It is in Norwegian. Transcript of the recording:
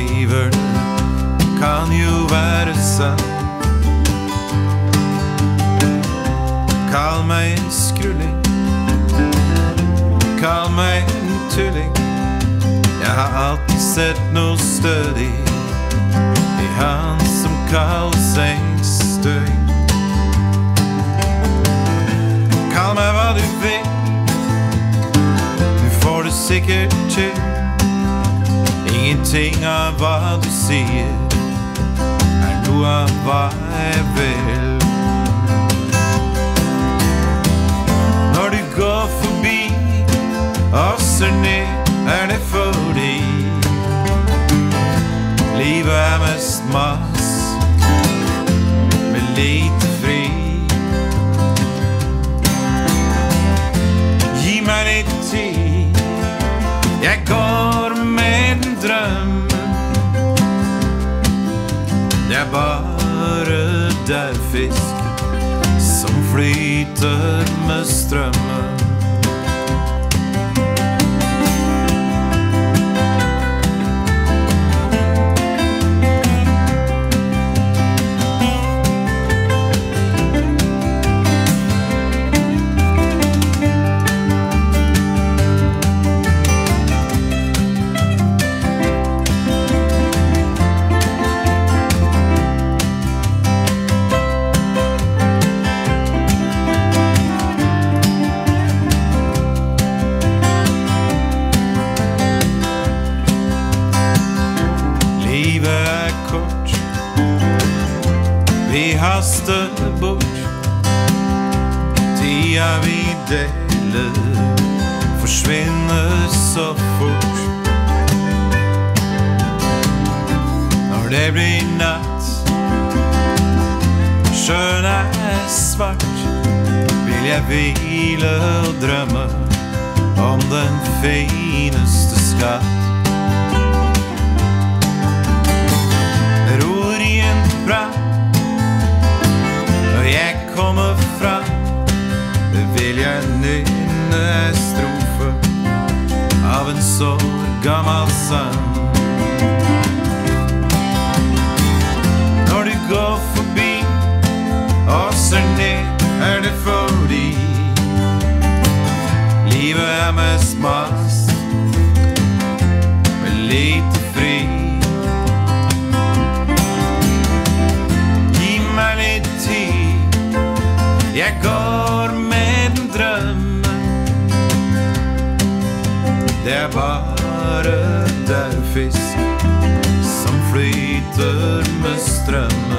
skriver det kan jo være sant. Kall meg en skrulling, kall meg en tulling. Jeg har alltid sett noe stødig i han som kaller seg støing. Kall meg hva du vil, du får det sikkert til. Ingenting av hva du sier noe av hva jeg vil. Når du går forbi og ser ned, det fordi livet mest mas med lite fri. Gi meg litt tid, jeg går med en drøm. Det bare der fisk som flyter med strømmen. Vi haster bort, tida vi deler forsvinner så fort. Når det blir natt, sjøen svart, vil jeg hvile og drømme om den fineste skatt. Ror i en brann, når jeg kommer fram, vil jeg nynne en strofe av en så gammel sang. Når du går forbi og ser ned, det fordi livet mest mas med lite fri. Gi meg litt tid, jeg går med en drøm. Det bare der fisk som flyter med strømmen.